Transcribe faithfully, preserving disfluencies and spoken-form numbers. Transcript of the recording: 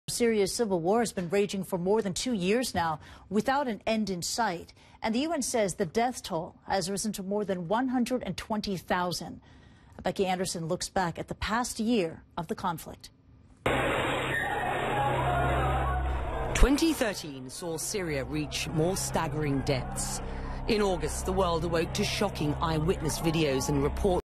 Syria's civil war has been raging for more than two years now, without an end in sight. And the U N says the death toll has risen to more than one hundred twenty thousand. Becky Anderson looks back at the past year of the conflict. twenty thirteen saw Syria reach more staggering depths. In August, the world awoke to shocking eyewitness videos and reports